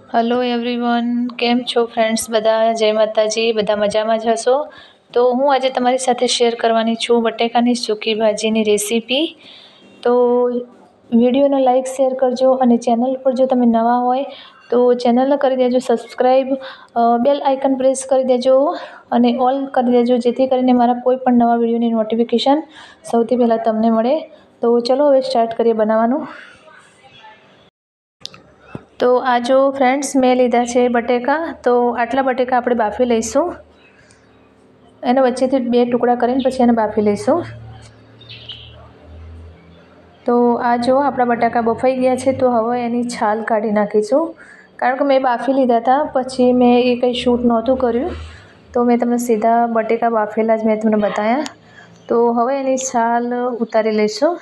Hello everyone, केम छो friends? बधा जय माताजी, बधा मजामां ज हशो। तो हूँ आज तमारी साथे शेर करवानी छूँ बटेकानी सूकी भाजीनी रेसिपी। तो विडियोने लाइक शेर करजो अने चेनल पर जो तमे नवा होय तो चेनल करी देजो सब्सक्राइब, बेल आइकन प्रेस करी देजो अने ऑल करी देजो, जेथी करीने मारा कोई पण नवा विडियोनी नोटिफिकेशन सौथी पहेला तमने मळे। तो चलो हवे स्टार्ट करीए बनाववानुं। तो आ जो फ्रेंड्स मैं लीधा है बटेका, तो आटला बटेका આપણે બાફી લઈશું। એને વચ્ચેથી બે ટુકડા કરીને પછી એને બાફી લઈશું। તો આ જો આપણા બટાકા બફાઈ ગયા છે, તો હવે એની છાલ કાઢી નાખીશું। કારણ કે મેં બાફી લીધા હતા, પછી મેં એ કંઈ શૂટ નહોતું કર્યું, તો મેં તમને સીધા બટેકા બાફેલા જ મેં તમને બતાવ્યા। તો હવે એની છાલ ઉતારી લઈશું।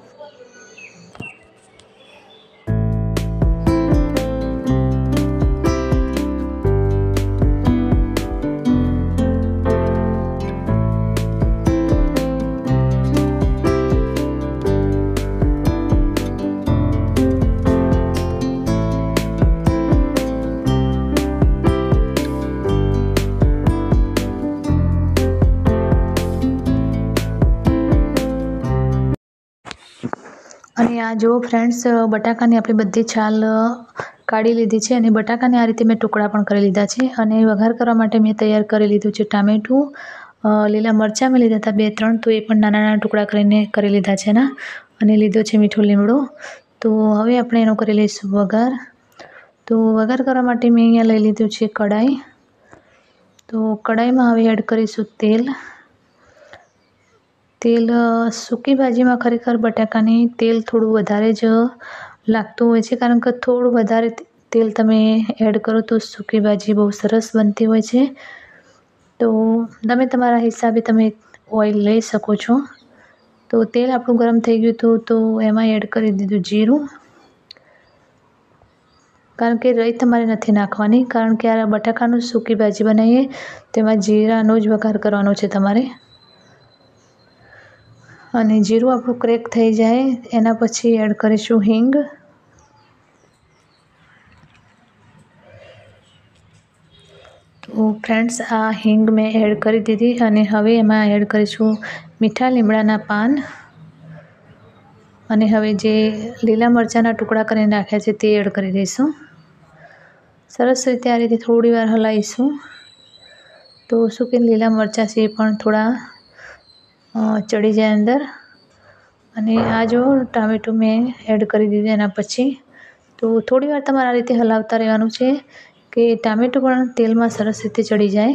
અને આ જો ફ્રેન્ડ્સ, બટાકાની આપણી બધી છાલ કાઢી લીધી છે અને બટાકાને આ રીતે મેં ટુકડા પણ કરી લીધા છે। અને વઘાર કરવા માટે મેં તૈયાર કરી લીધું છે ટામેટું, લીલા મરચાં મેં લીધા હતા 2-3, તો એ પણ નાના નાના ટુકડા કરીને કરી લીધા છે એના, અને લીધો છે મીઠો લીમડો। તો હવે આપણે એનો કરી લઈશું વઘાર। તો વઘાર કરવા માટે મેં અહીંયા લઈ લીધું છે કઢાઈ। તો કઢાઈમાં હવે એડ કરીશું તેલ। સૂકી ભાજીમાં ખરેખર બટાકાની તેલ થોડું વધારે જ લાગતું હોય છે, કારણ કે થોડું વધારે તેલ તમે એડ કરો તો સૂકી ભાજી બહુ સરસ બનતી હોય છે। તો તમે તમારા હિસાબે તમે ઓઇલ લઈ શકો છો। તો તેલ આપણું ગરમ થઈ ગયું હતું, તો એમાં એડ કરી દીધું જીરું। કારણ કે રાઈ તમારે નથી નાખવાની, કારણ કે આ બટાકાનું સૂકી ભાજી બનાવીએ તેમાં જીરાનો જ વઘાર કરવાનો છે તમારે। અને જીરું આપણું ક્રેક થઈ જાય એના પછી એડ કરીશું હિંગ। તો ફ્રેન્ડ્સ, આ હિંગ મેં એડ કરી દીધી અને હવે એમાં એડ કરીશું મીઠા લીમડાના પાન। અને હવે જે લીલા મરચાંના ટુકડા કરીને નાખ્યા છે તે એડ કરી દઈશું। સરસ રીતે આ રીતે થોડી વાર હલાવીશું। તો શું કે લીલા મરચાં છે એ પણ થોડા ચડી જાય અંદર। અને આ જો ટામેટું મેં એડ કરી દીધું એના પછી। તો થોડી વાર તમારે આ રીતે હલાવતા રહેવાનું છે કે ટામેટું પણ તેલમાં સરસ રીતે ચડી જાય।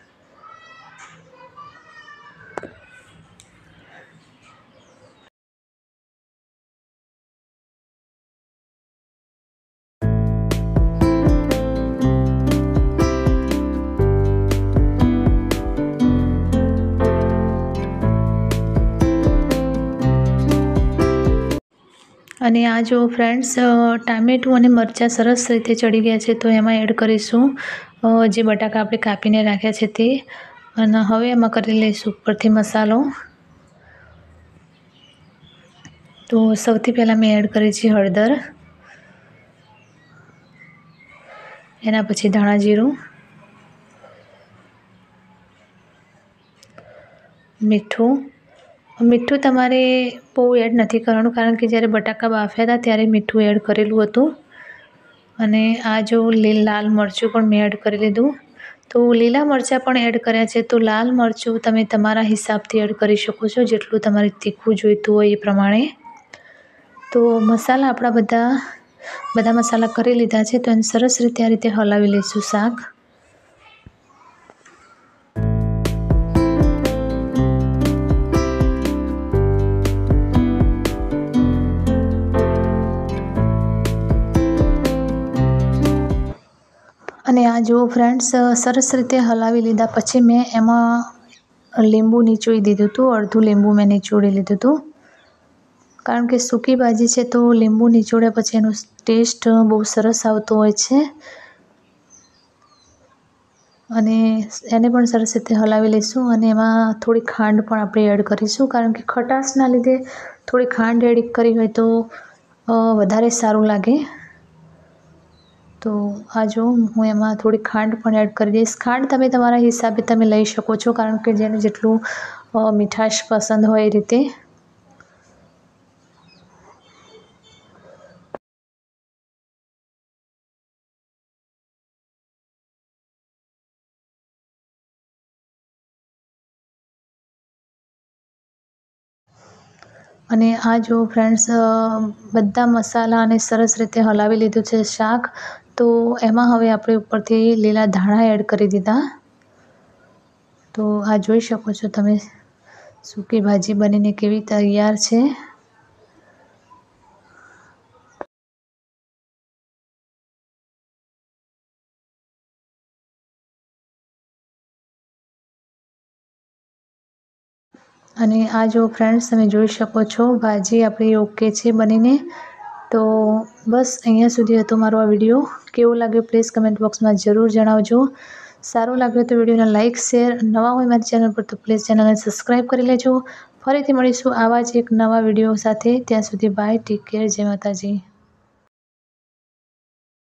અને આ જો ફ્રેન્ડ્સ, ટામેટું અને મરચાં સરસ રીતે ચડી ગયા છે, તો એમાં એડ કરીશું જે બટાકા આપણે કાપીને રાખ્યા છે તે। અને હવે એમાં કરી લઈશું ઉપરથી મસાલો। તો સૌથી પહેલાં મેં એડ કરી છે હળદર, એના પછી ધાણા જીરું, મીઠું તમારે બહુ એડ નથી કરવાનું, કારણ કે જ્યારે બટાકા બાફ્યા હતા ત્યારે મીઠું એડ કરેલું હતું। અને આ જો લાલ મરચું પણ મેં એડ કરી લીધું। તો લીલા મરચાં પણ એડ કર્યા છે, તો લાલ મરચું તમે તમારા હિસાબથી એડ કરી શકો છો, જેટલું તમારે તીખું જોઈતું હોય એ પ્રમાણે। તો મસાલા આપણા બધા મસાલા કરી લીધા છે, તો એને સરસ રીતે આ રીતે હલાવી લઈશું શાક। અને આ જુઓ ફ્રેન્ડ્સ, સરસ રીતે હલાવી લીધા પછી મેં એમાં લીંબુ નીચોવી દીધું હતું, અડધું લીંબુ મેં નીચોવી લીધું હતું। કારણ કે સૂકી ભાજી છે તો લીંબુ નીચોડ્યા પછી એનો ટેસ્ટ બહુ સરસ આવતો હોય છે। અને એને પણ સરસ રીતે હલાવી લઈશું। અને એમાં થોડી ખાંડ પણ આપણે એડ કરીશું, કારણ કે ખટાશના લીધે થોડી ખાંડ એડ કરી હોય તો વધારે સારું લાગે। તો આ જો હું એમાં થોડી ખાંડ પણ એડ કરી દઈશ. ખાંડ તમે તમારા હિસાબે તમે લઈ શકો છો, કારણ કે જેને જેટલું મીઠાશ પસંદ હોય એ રીતે. અને આ જો ફ્રેન્ડ્સ બધા મસાલાને સરસ રીતે હલાવી લીધું છે શાક. તો એમાં હવે આપણે ઉપરથી લીલા ધાણા એડ કરી દીધા. તો આ જોઈ શકો છો તમે સૂકી ભાજી બનીને કેવી તૈયાર છે. અને આ જો ફ્રેન્ડ્સ તમે જોઈ શકો છો ભાજી આપણી ઓકે છે બનીને. તો બસ અહીંયા સુધી હતો મારો આ વિડીયો. કેવો લાગ્યો પ્લીઝ કમેન્ટ બોક્સમાં જરૂર જણાવજો. સારું લાગ્યું તો વિડીયોને લાઇક શેર, નવા હોય મારી ચેનલ પર તો પ્લીઝ ચેનલને સબસ્ક્રાઈબ કરી લેજો. ફરીથી મળીશું આવા જ એક નવા વિડીયો સાથે. ત્યાં સુધી બાય, ટેક કેર, જય માતાજી.